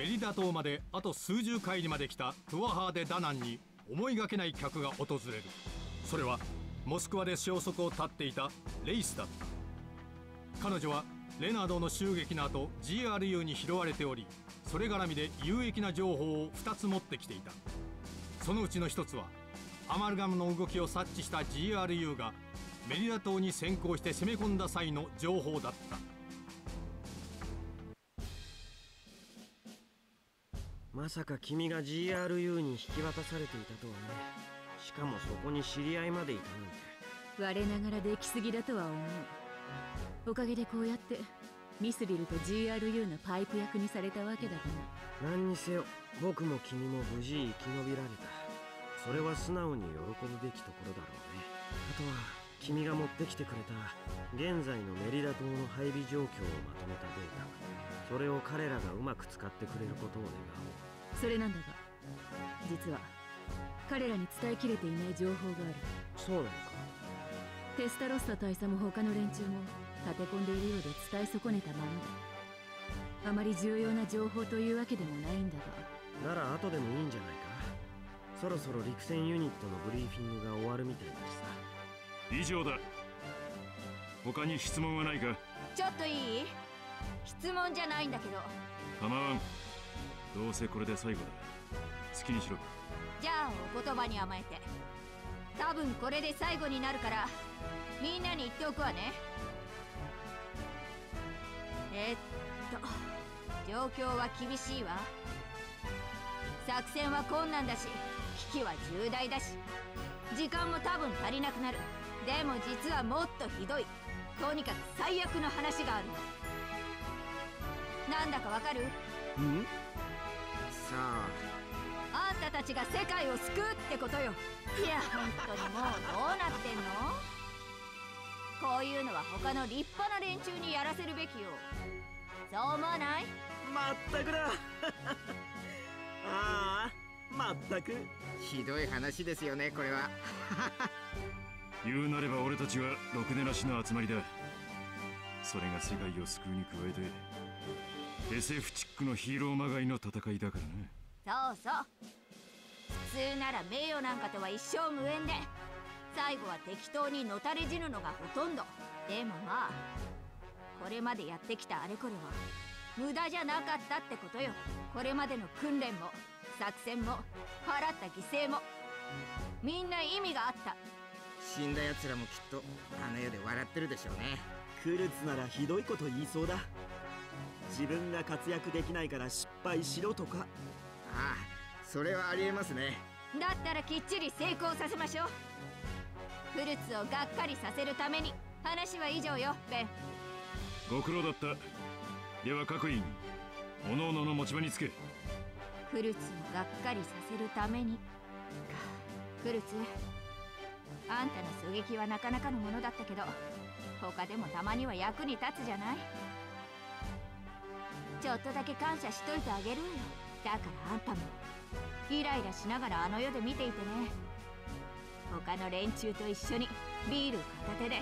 メリダ島まであと数十海里まで来たトゥアハーデ・ダナンに思いがけない客が訪れる。それはモスクワで消息を絶っていたレイスだった。彼女はレナードの襲撃の後 GRU に拾われており、それ絡みで有益な情報を2つ持ってきていた。そのうちの1つはアマルガムの動きを察知した GRU がメリダ島に先行して攻め込んだ際の情報だった。 まさか君が GRU に引き渡されていたとはね。しかもそこに知り合いまでいたなんて。 我ながらできすぎだとは思う。おかげでこうやってミスリルと GRU のパイプ役にされたわけだから。 何にせよ僕も君も無事生き延びられた。それは素直に喜ぶべきところだろうね。あとは君が持ってきてくれた現在のメリダ島の配備状況をまとめたデータ、それを彼らがうまく使ってくれることを願おう。 それなんだが、実は彼らに伝えきれていない情報がある。 そうなのか。 テスタロッサ大佐も他の連中も立て込んでいるようで伝え損ねたままだ。あまり重要な情報というわけでもないんだが。 なら後でもいいんじゃないか。そろそろ陸戦ユニットのブリーフィングが終わるみたいだしさ。 以上だ。他に質問はないか。 ちょっといい？質問じゃないんだけど。 構わん。どうせこれで最後だ。好きにしろ。 じゃあお言葉に甘えて。多分これで最後になるからみんなに言っておくわね。状況は厳しいわ。作戦は困難だし危機は重大だし時間も多分足りなくなる。でも実はもっとひどい、とにかく最悪の話があるの。なんだかわかる？ ん？さあんたたちが世界を救うってことよ。いや本当にもうどうなってんの？こういうのは他の立派な連中にやらせるべきよ。そう思わない？ まったくだああ、まったくひどい話ですよねこれは言うなれば俺たちはろくでなしの集まりだ。それが世界を救うに加えて SF チックのヒーローまがいの戦いだからな。そうそう、普通なら名誉なんかとは一生無縁で最後は適当にのたれ死ぬのがほとんど。でもまあこれまでやってきたあれこれは無駄じゃなかったってことよ。これまでの訓練も作戦も払った犠牲もみんな意味があった。 死んだ奴らもきっとあの世で笑ってるでしょうね。 クルツならひどいこと言いそうだ。自分が活躍できないから失敗しろとか。 ああ、それはありえますね。 だったらきっちり成功させましょう。クルツをがっかりさせるために。話は以上よベン。 ご苦労だった。では各員おのおのの持ち場につけ。 クルツをがっかりさせるためにか。クルツ、あんたの狙撃はなかなかのものだったけど他でもたまには役に立つじゃない。ちょっとだけ感謝しといてあげるわよ。だからあんたもイライラしながらあの世で見ていてね。他の連中と一緒にビール片手で。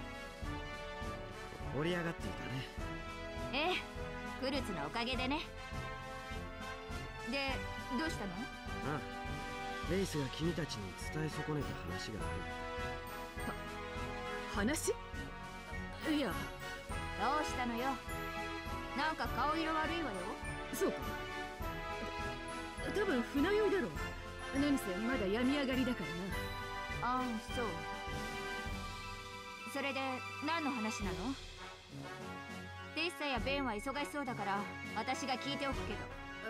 盛り上がっていたね。 ええ、クルツのおかげでね。で、どうしたの？ ああ、レイスが君たちに伝え損ねた話がある。 話？いや。 どうしたのよ。なんか顔色悪いわよ。 そうか。多分船酔いだろう。何せまだ病み上がりだからな。 ああ、そう。それで何の話なの？テッサやベンは忙しそうだから私が聞いておくけど。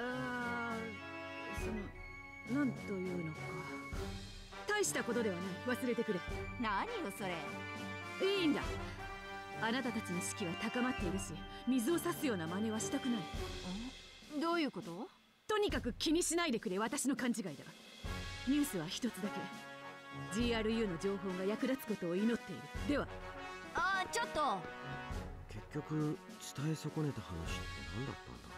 なんというのか。大したことではない。忘れてくれ。 何よそれ。 いいんだ。あなたたちの士気は高まっているし、水を差すような真似はしたくない。 どういうこと？ とにかく気にしないでくれ。私の勘違いだ。ニュースは一つだけ。GRU の情報が役立つことを祈っている。では。 ああ、ちょっと。 結局伝え損ねた話って何だったんだ。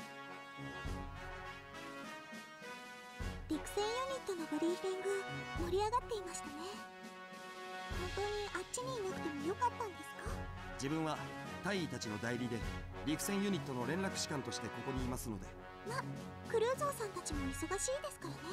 陸戦ユニットのブリーフィング盛り上がっていましたね。本当にあっちにいなくてもよかったんですか？ 自分は大尉たちの代理で陸戦ユニットの連絡士官としてここにいますので。 ま、クルーゾーさんたちも忙しいですからね。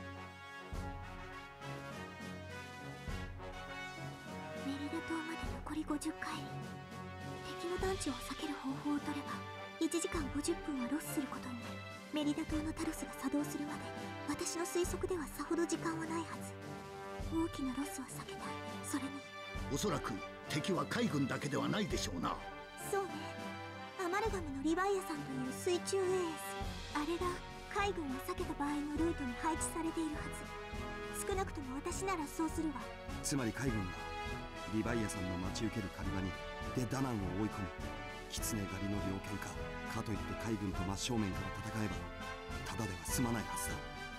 メリダ島まで残り50回。敵の団地を避ける方法を取れば1時間50分はロスすることになる。メリダ島のタロスが作動するまで私の推測ではさほど時間はないはず。大きなロスは避けたい。それにおそらく敵は海軍だけではないでしょうな。 そうね、アマルガムのリヴァイアさんという水中エース、あれが海軍を避けた場合のルートに配置されているはず。少なくとも私ならそうするわ。 つまり海軍はリヴァイアさんの待ち受けるカリバにでダナンを追い込み、キツネ狩りの猟犬かといって海軍と真正面から戦えばただでは済まないはずだ。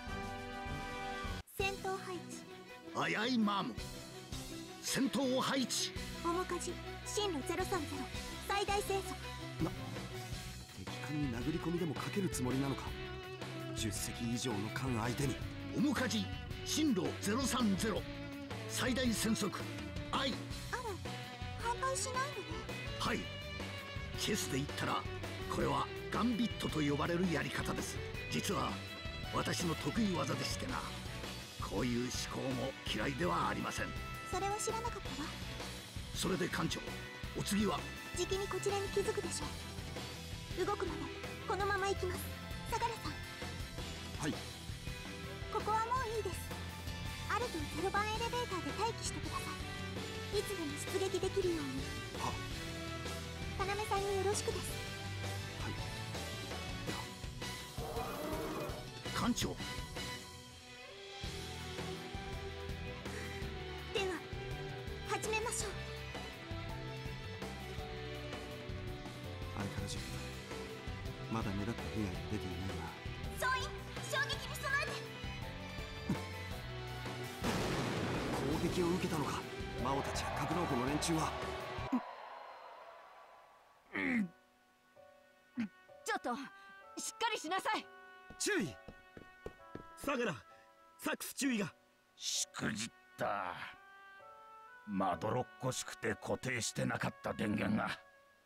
戦闘配置。 アイアイマーム、戦闘を配置。 面火事進路030、最大戦速。 敵艦に殴り込みでもかけるつもりなのか。10隻以上の艦相手に。 面火事進路030、最大戦速。アイ。 あら、反対しないのね。 はい、チェスで言ったらこれはガンビットと呼ばれるやり方です。実は私の得意技でしてな。こういう思考も嫌いではありません。 それは知らなかったわ。 それで艦長、お次は？ じきにこちらに気づくでしょう。動くまでこのまま行きます。相良さん。 はい。 ここはもういいです。アルト0番エレベーターで待機してください。いつでも出撃できるように。 は。 要さんによろしくです。 はい。 艦長。 では始めましょう。 相変わらずまだ目立った被害が出ていないが、 総員衝撃に備えて。 攻撃を受けたのか。魔王たちや格納庫の連中は。 ちょっとしっかりしなさい。 注意。相良、サックス注意が。 しくじった。まどろっこしくて固定してなかった電源が、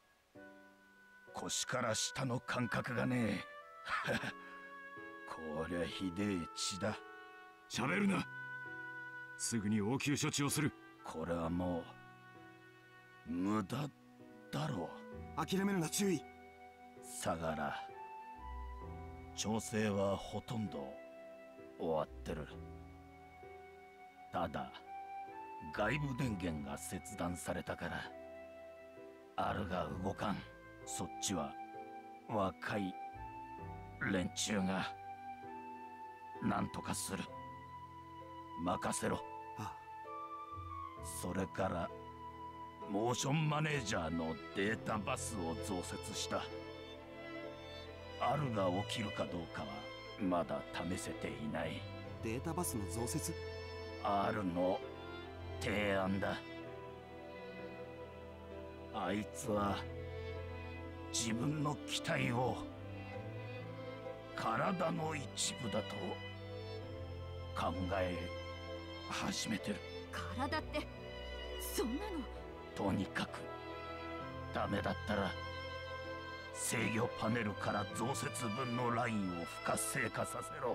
腰から下の感覚がねえ。こりゃひでえ血だ。 喋るな。すぐに応急処置をする。 これはもう無駄だろう。諦めるな。注意。 相良、調整はほとんど終わってる。ただ外部電源が切断されたからあるが動かん。そっちは若い連中がなんとかする。任せろ。 ああ。 それからモーションマネージャーのデータバスを増設した。あるが起きるかどうかはまだ試せていない。 データバスの増設？ R の提案だ。あいつは自分の機体を体の一部だと考え始めてる。 体ってそんなの。 とにかくダメだったら制御パネルから増設分のラインを不活性化させろ。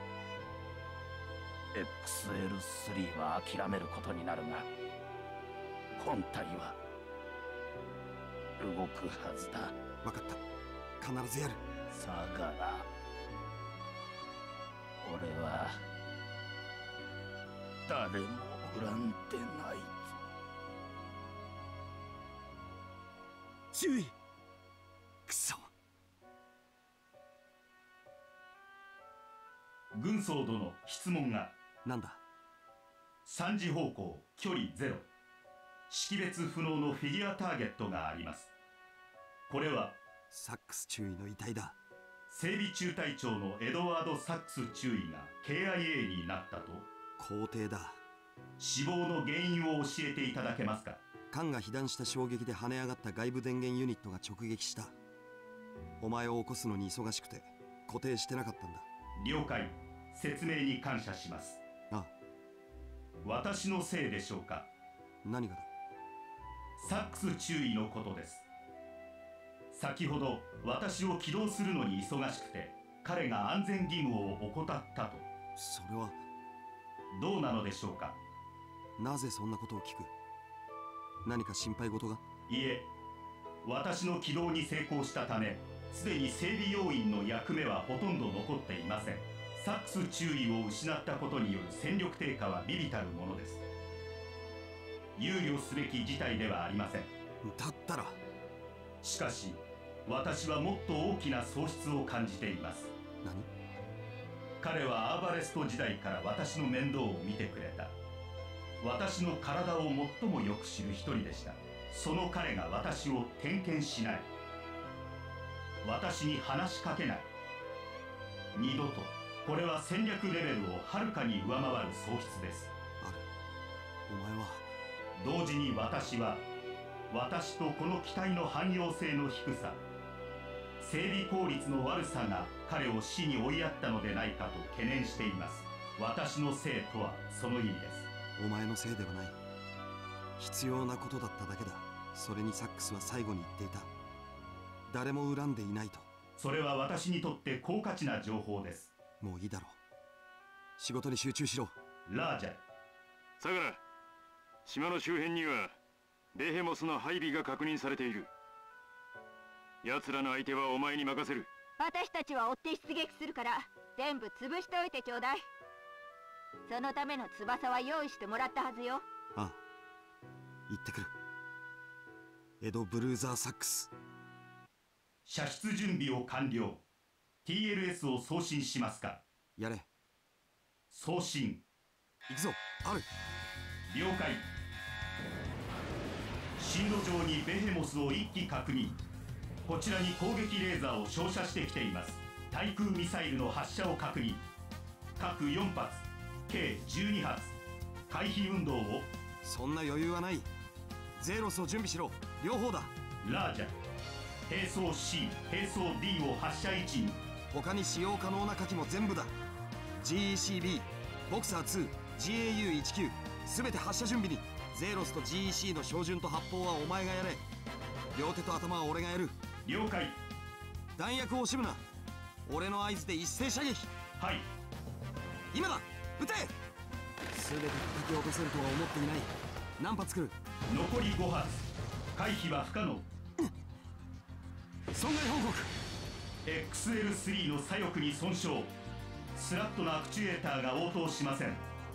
XL3 は諦めることになるが本体は動くはずだ。 分かった。必ずやる。 相良、俺は誰も恨んでないぞ。 注意。 くそ。 軍曹殿、質問が。 なんだ。 3時方向、距離0、識別不能のフィギュアターゲットがあります。これはサックス中尉の遺体だ。 整備中隊長のエドワード・サックス中尉が KIA になったと。 肯定だ。 死亡の原因を教えていただけますか。 艦が被弾した衝撃で跳ね上がった外部電源ユニットが直撃した。お前を起こすのに忙しくて固定してなかったんだ。 了解。説明に感謝します。 ああ。 私のせいでしょうか。 何がだ。 サックス中尉のことです。先ほど私を起動するのに忙しくて彼が安全義務を怠ったと。 それはどうなのでしょうか。 なぜそんなことを聞く？何か心配事が？ いえ、私の軌道に成功したため、すでに整備要員の役目はほとんど残っていません。サックス中尉を失ったことによる戦力低下は微々たるものです。憂慮すべき事態ではありません。 だったら。 しかし私はもっと大きな喪失を感じています。 何？ 彼はアーバレスト時代から私の面倒を見てくれた。私の体を最もよく知る一人でした。その彼が私を点検しない、私に話しかけない。二度と。これは戦略レベルをはるかに上回る喪失です。 ある。お前は。 同時に私とこの機体の汎用性の低さ、整備効率の悪さが彼を死に追いやったのでないかと懸念しています。私のせいとはその意味です。 お前のせいではない。必要なことだっただけだ。それにサックスは最後に言っていた。誰も恨んでいないと。 それは私にとって高価値な情報です。 もういいだろう。仕事に集中しろ。 ラージャ。 サガラ、島の周辺にはベヘモスの配備が確認されている。奴らの相手はお前に任せる。 私たちは追って出撃するから全部潰しておいてちょうだい。そのための翼は用意してもらったはずよ。 ああ、行ってくる。エド・ブルーザー・サックス。 射出準備を完了。TLS を送信しますか？ やれ。 送信。 行くぞ、ある。 了解。進路上にベヘモスを1機確認。こちらに攻撃レーザーを照射してきています。対空ミサイルの発射を確認。各4発、計12発。回避運動を。 そんな余裕はない。ゼロスを準備しろ。両方だ。 ラージャ。兵装 C、兵装 D を発射位置に。 他に使用可能な火器も全部だ。 GECB、ボクサー2、GAU19 全て発射準備に。ゼロスと GEC の照準と発砲はお前がやれ。両手と頭は俺がやる。 了解。 弾薬を惜しむな。俺の合図で一斉射撃。 はい。 今だ、撃て。全て叩き落とせるとは思っていない。何発来る？ 残り5発。回避は不可能。 損害報告。 XL3 の左翼に損傷。スラットのアクチュエーターが応答しません。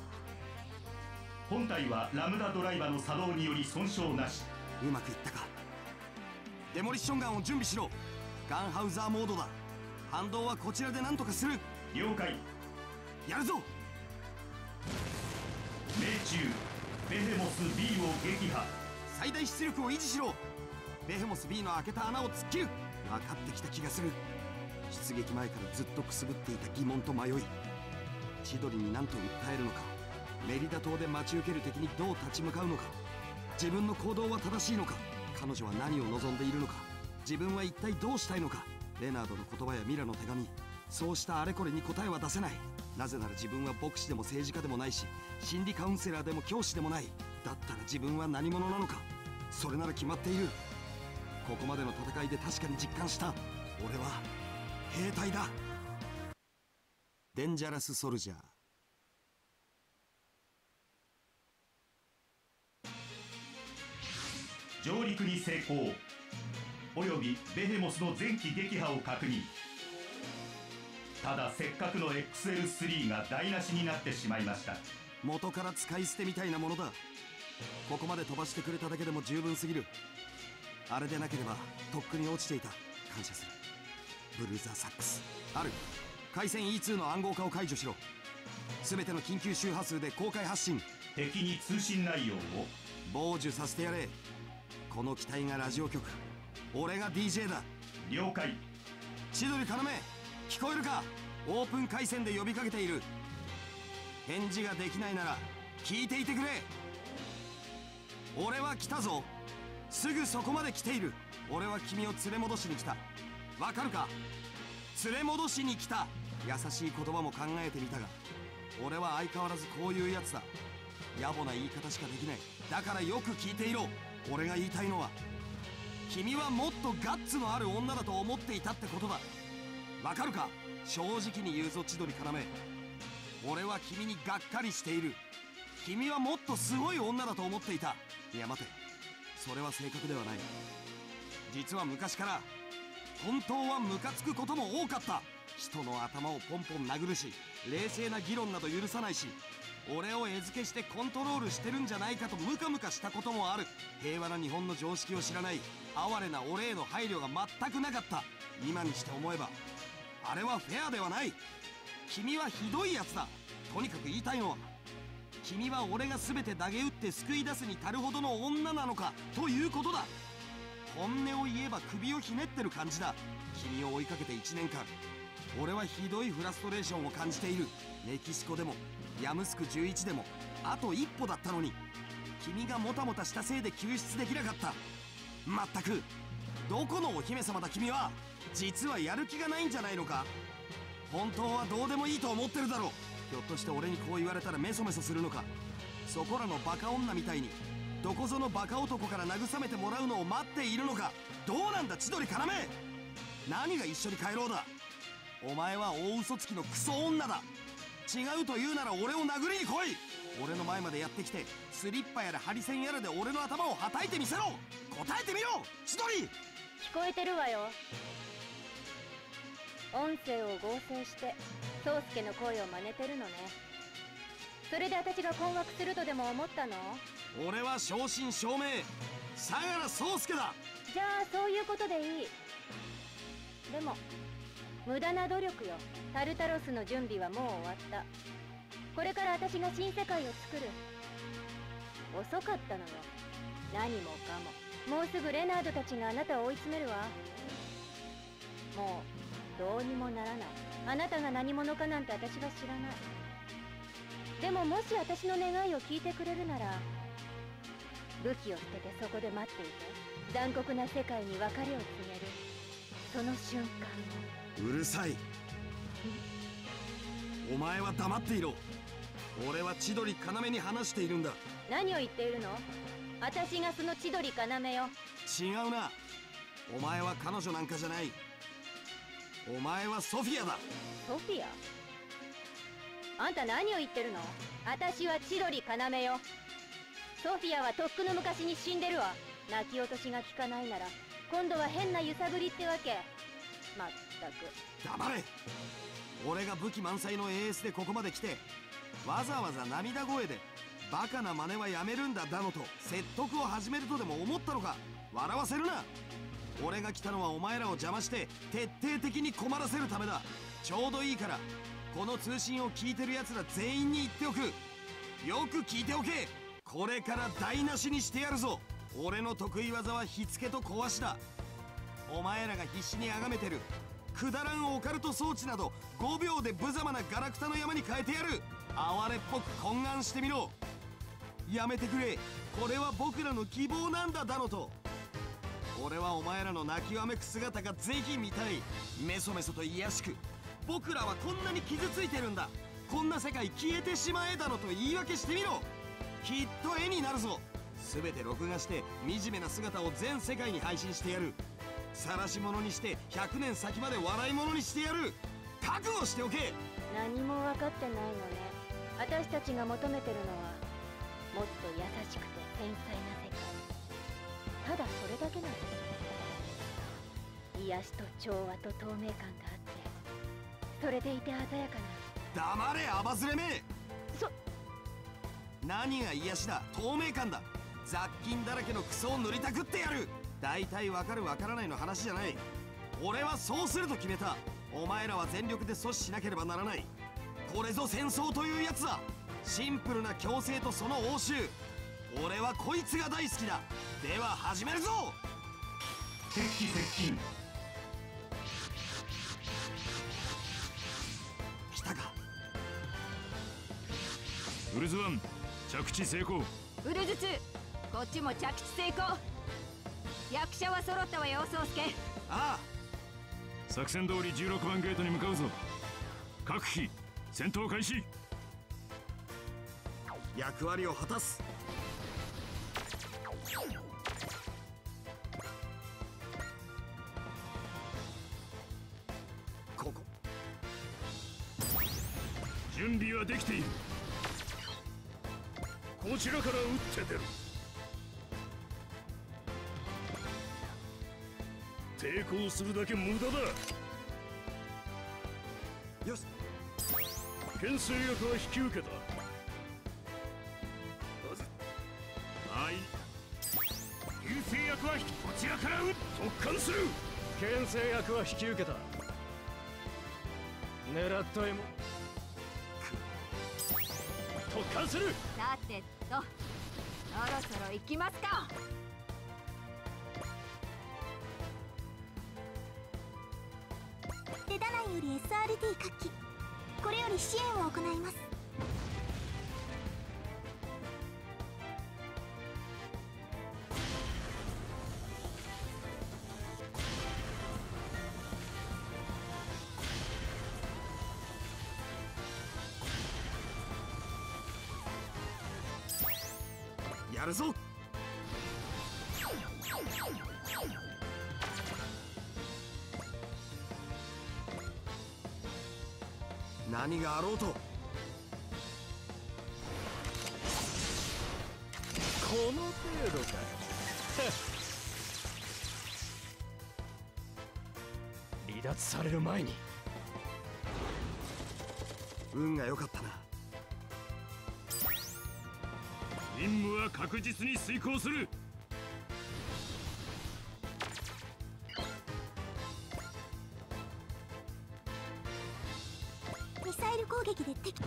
本体はラムダドライバーの作動により損傷なし。 うまくいったか。デモリッションガンを準備しろ。ガンハウザーモードだ。反動はこちらで何とかする。 了解。 やるぞ。 命中。ベヘモス B を撃破。 最大出力を維持しろ。ベヘモス B の開けた穴を突っ切る。分かってきた気がする。出撃前からずっとくすぶっていた疑問と迷い、千鳥に何と訴えるのか、メリダ島で待ち受ける敵にどう立ち向かうのか、自分の行動は正しいのか、彼女は何を望んでいるのか、自分は一体どうしたいのか。レナードの言葉やミラの手紙、そうしたあれこれに答えは出せない。なぜなら自分は牧師でも政治家でもないし、心理カウンセラーでも教師でもない。だったら自分は何者なのか。それなら決まっている。ここまでの戦いで確かに実感した。俺は兵隊だ。デンジャラス・ソルジャー。 上陸に成功。およびベヘモスの前期撃破を確認。ただせっかくの XL3 が台無しになってしまいました。 元から使い捨てみたいなものだ。ここまで飛ばしてくれただけでも十分すぎる。あれでなければとっくに落ちていた。感謝する。ブルーザー・サックス。ある。回線 E2 の暗号化を解除しろ。全ての緊急周波数で公開発信。 敵に通信内容を傍受させてやれ。この機体がラジオ局、俺が DJ だ。 了解。 千鳥要、聞こえるか。オープン回線で呼びかけている。返事ができないなら聞いていてくれ。俺は来たぞ。すぐそこまで来ている。俺は君を連れ戻しに来た。わかるか。連れ戻しに来た。優しい言葉も考えてみたが、俺は相変わらずこういうやつだ。野暮な言い方しかできない。だからよく聞いていろ。俺が言いたいのは、君はもっとガッツのある女だと思っていたってことだ。わかるか。 正直に言うぞ千鳥要。俺は君にがっかりしている。君はもっとすごい女だと思っていた。いや待て、それは正確ではない。実は昔から本当はムカつくことも多かった。人の頭をポンポン殴るし、冷静な議論など許さないし、俺を餌付けしてコントロールしてるんじゃないかとムカムカしたこともある。平和な日本の常識を知らない哀れな俺への配慮が全くなかった。今にして思えばあれはフェアではない。君はひどいやつだ。とにかく言いたいのは、君は俺が全て投げ打って救い出すに足るほどの女なのかということだ。本音を言えば首をひねってる感じだ。君を追いかけて1年間、俺はひどいフラストレーションを感じている。メキシコでもヤムスク11でもあと一歩だったのに、君がもたもたしたせいで救出できなかった。まったく、どこのお姫様だ君は。実はやる気がないんじゃないのか。本当はどうでもいいと思ってるだろう。ひょっとして俺にこう言われたらメソメソするのか。そこらのバカ女みたいにどこぞのバカ男から慰めてもらうのを待っているのか。どうなんだ千鳥要。何が一緒に帰ろうだ。お前は大嘘つきのクソ女だ。違うと言うなら俺を殴りに来い。俺の前までやってきてスリッパやらハリセンやらで俺の頭をはたいてみせろ。答えてみろ千鳥。 聞こえてるわよ。音声を合成して宗介の声を真似てるのね。それで私が困惑するとでも思ったの？ 俺は正真正銘相良宗介だ。 じゃあそういうことでいい。でも無駄な努力よ。タルタロスの準備はもう終わった。これから私が新世界を作る。遅かったのよ。何もかも。もうすぐレナードたちがあなたを追い詰めるわ。もうどうにもならない。あなたが何者かなんて私は知らない。でももし私の願いを聞いてくれるなら、武器を捨ててそこで待っていて、残酷な世界に別れを告げるその瞬間。 うるさい。お前は黙っていろ。俺は千鳥要に話しているんだ。 何を言っているの？私がその千鳥要よ。 違うな。お前は彼女なんかじゃない。お前はソフィアだ。 ソフィア？あんた何を言ってるの？私は千鳥要よ。ソフィアはとっくの昔に死んでるわ。泣き落としが効かないなら今度は変な揺さぶりってわけ。まったく。 黙れ。俺が武器満載の AS でここまで来て、わざわざ涙声でバカな真似はやめるんだだのと説得を始めるとでも思ったのか。笑わせるな。俺が来たのはお前らを邪魔して徹底的に困らせるためだ。ちょうどいいからこの通信を聞いてる奴ら全員に言っておく。よく聞いておけ。これから台無しにしてやるぞ。俺の得意技は火付けと壊しだ。お前らが必死に崇めてるくだらんオカルト装置など5秒で無様なガラクタの山に変えてやる。哀れっぽく懇願してみろ。やめてくれ。これは僕らの希望なんだだのと。俺はお前らの泣きわめく姿がぜひ見たい。メソメソと卑しく、僕らはこんなに傷ついてるんだ、こんな世界消えてしまえだのと言い訳してみろ。きっと絵になるぞ。全て録画して惨めな姿を全世界に配信してやる。晒し者にして100年先まで笑い者にしてやる。覚悟しておけ。 何も分かってないのね。私たちが求めてるのはもっと優しくて繊細な世界。ただそれだけなんです。癒しと調和と透明感があって、それでいて鮮やかな。 黙れアバズレめ。何が癒しだ透明感だ。雑菌だらけのクソを塗りたくってやる。大体わかるわからないの話じゃない。俺はそうすると決めた。お前らは全力で阻止しなければならない。これぞ戦争というやつだ。シンプルな強制とその応酬。俺はこいつが大好きだ。では始めるぞ。 敵機接近。 来たか。 ウルズワン着地成功。 ウルズ2こっちも着地成功。役者は揃ったわよ宗介。 ああ。 作戦通り16番ゲートに向かうぞ。各機戦闘開始。 役割を果たす。こ準備はできている。こちらから撃って出る。抵抗するだけ無駄だ。 よし。 牽制役は引き受けた。はい。優勢役はこちらから特艦する。 牽制役は引き受けた。狙った獲物特艦する。 さてと、そろそろ行きますか。 デダナンより SRT 各機、これより支援を行います。 やるぞ。何があろうと。この程度か。離脱される前に。 運が良かったな。 任務は確実に遂行する。 ミサイル攻撃で敵。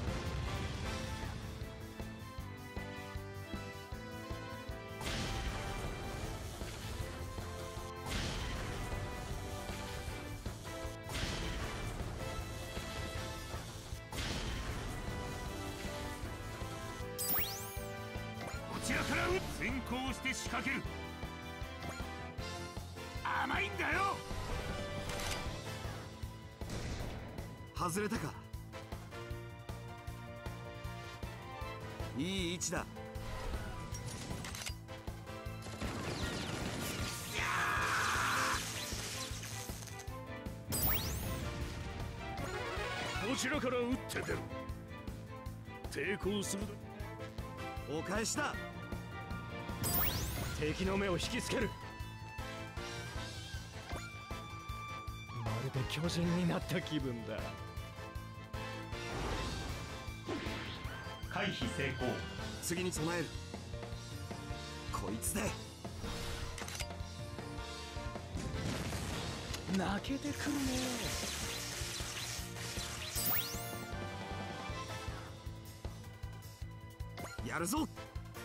こちらから先行して仕掛ける。甘いんだよ。 外れたか。いい位置だ。 こちらから撃って出る。抵抗するだ。 お返しだ。 敵の目を引きつける。まるで巨人になった気分だ。 回避成功。 次に備える。こいつで泣けてくるね。 やるぞ。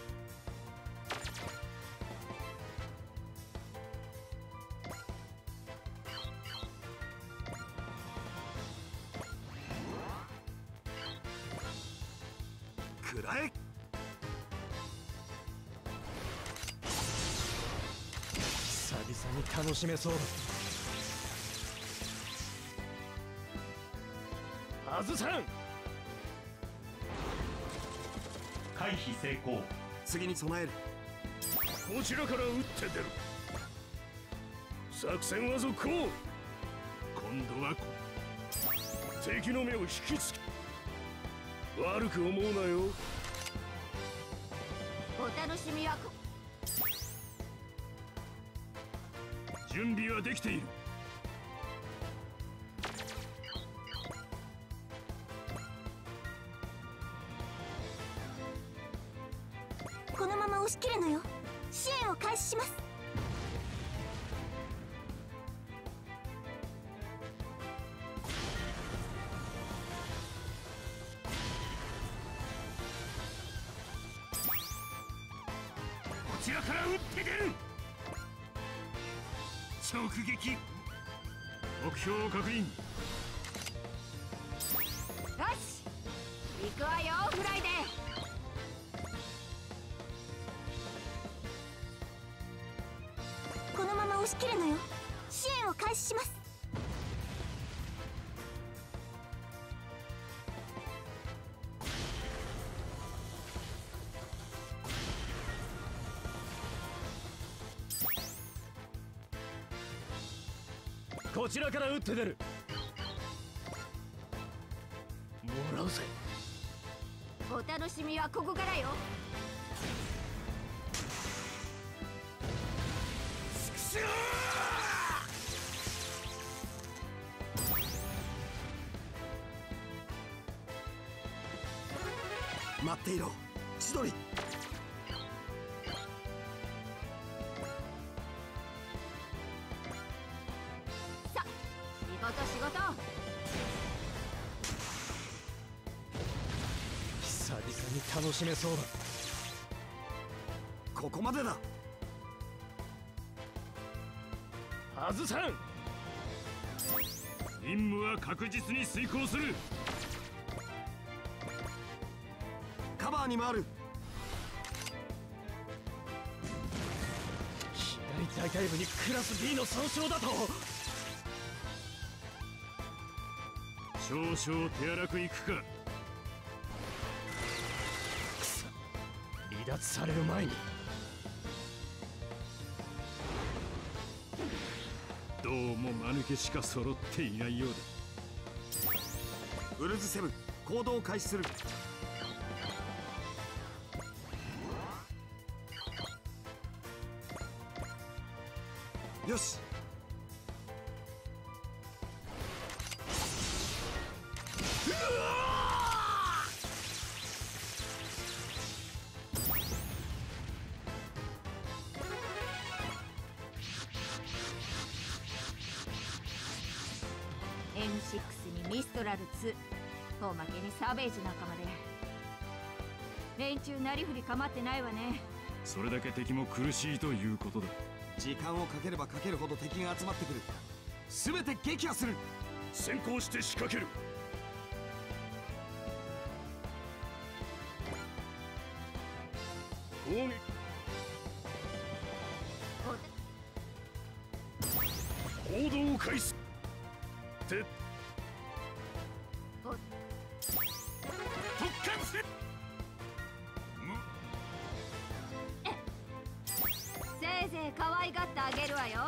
くらえ。 久々に楽しめそうだ。外さん。 回避成功。 次に備える。 こちらから撃って出る。作戦は続行。今度は敵の目を引きつけ。悪く思うなよ。 お楽しみは準備はできている。 このまま押し切るのよ。支援を開始します。 こちらから撃って出る。直撃。目標を確認。 よし、行くわよフライデー。 このまま押し切るのよ。支援を開始します。 こちらから撃って出る。もらうぜ。 楽しみはここからよ。 待っていろ、千鳥。 さ、仕事。 久々に楽しめそうだ。 ここまでだ。 外さん。任務は確実に遂行する。 カバーに回る。 左大腿部にクラス B の損傷だと。 少々手荒くいくか。 くそ、離脱される前に。 どうも間抜けしか揃っていないようだ。 ウルズセブン、行動を開始する。よし。 M6 にミストラル2、おまけにサベージ仲間で連中なりふり構ってないわね。 それだけ敵も苦しいということだ。 時間をかければかけるほど敵が集まってくる。全て撃破する。 先行して仕掛ける。攻撃。行動を開始。て特艦せ。 せいぜい可愛がってあげるわよ。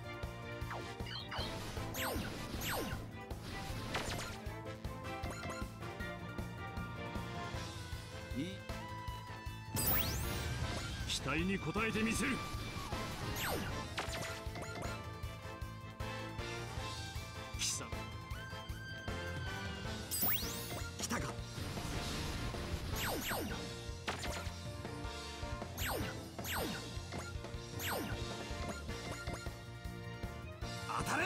期待に応えてみせる。貴様来たか。当たれ。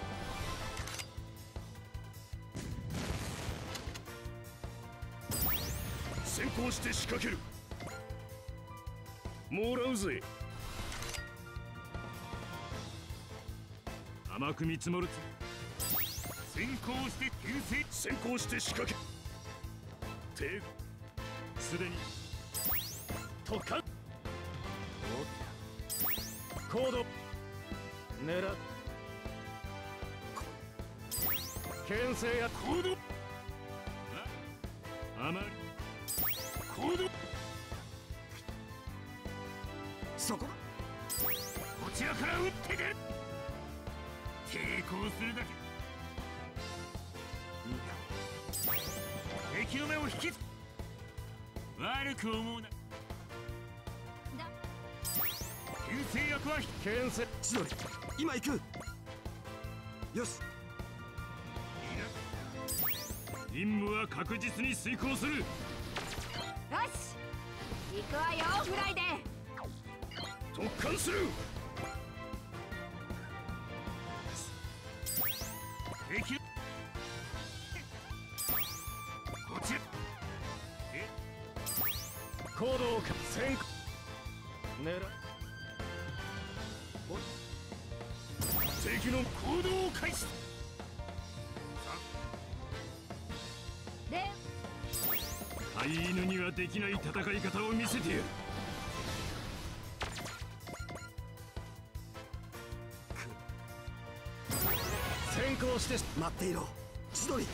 先行して仕掛ける。もらうぜ。甘く見積もる。先行して牽制。先行して仕掛け。てすでに突貫。 行動。狙っ。牽制や行動。あまり行動。 そこだ。 こちらから撃って出る。抵抗するだけ。敵の目を引きつ。悪く思うな。牽制役は牽制。 千鳥、今行く。よし。 任務は確実に遂行する。 よし、行くわよフライデー。 突貫する。敵こちら。 行動か。先行。狙っ。 敵の行動を開始。 で、 飼い犬にはできない戦い方を見せてやる。 先行して待っていろ、千鳥。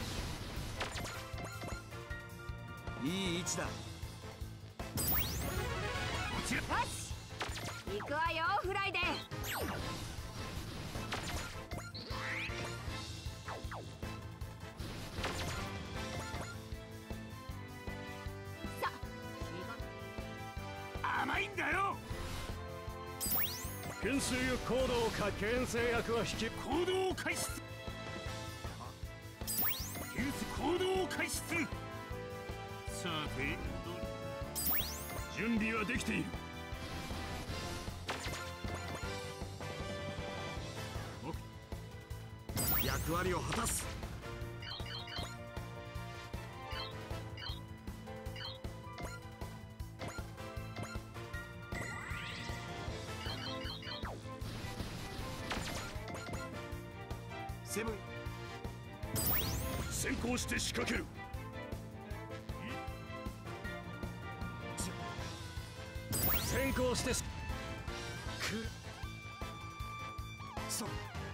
いい位置だ。 よし、行くわよフライデー。さ、 牽制役行動か牽制役は引き行動開始。行動開始。さて準備はできている。 役割を果たす。セブン、 先行して仕掛ける。 先行してそう。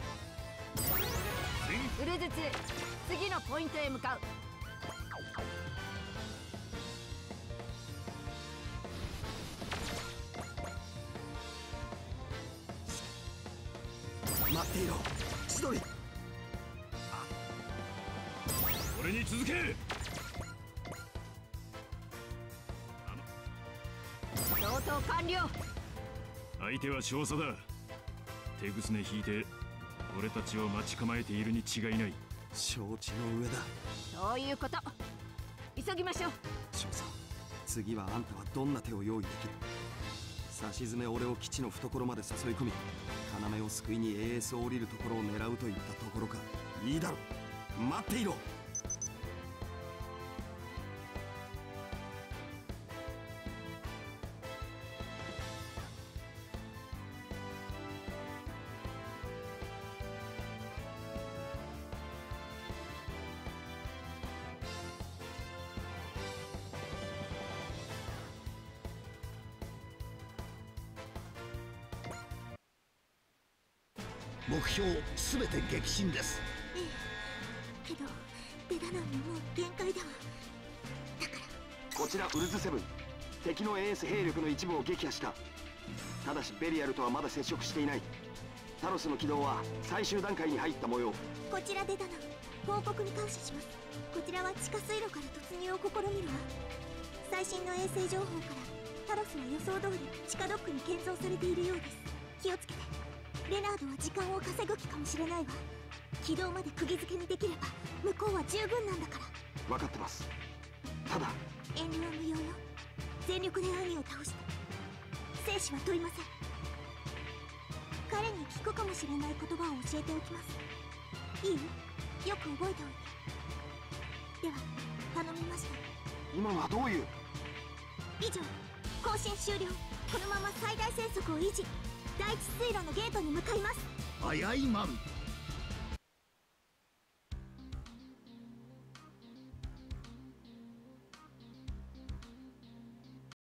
ウルズ2、次のポイントへ向かう。 待っていろ、千鳥。 俺に続け。 同等完了。 相手は少佐だ。手ぐすね引いて俺たちを待ち構えているに違いない。 承知の上だ。 そういうこと。急ぎましょう。 少佐、次はあんたはどんな手を用意できる？さしずめ俺を基地の懐まで誘い込み、要を救いに AS を降りるところを狙うといったところか。いいだろう、待っていろ。 目標すべて撃沈です。 ええ、けどデダナンももう限界だわ。だからこちらウルズセブン、敵の AS 兵力の一部を撃破した。ただしベリアルとはまだ接触していない。タロスの起動は最終段階に入った模様。 こちらデダナン、報告に感謝します。こちらは地下水路から突入を試みるわ。最新の衛星情報からタロスは予想通り地下ドックに建造されているようです。気をつけて。レナードは時間を稼ぐ気かもしれないわ。起動まで釘付けにできれば向こうは十分なんだから。 分かってます。ただ遠慮は無用よ。全力で兄を倒して生死は問いません。彼に聞くかもしれない言葉を教えておきます。いいよ、よく覚えておいて。では頼みました。 今のはどういう？ 以上、更新終了。このまま最大戦速を維持。第一水路のゲートに向かいます。 早いマン。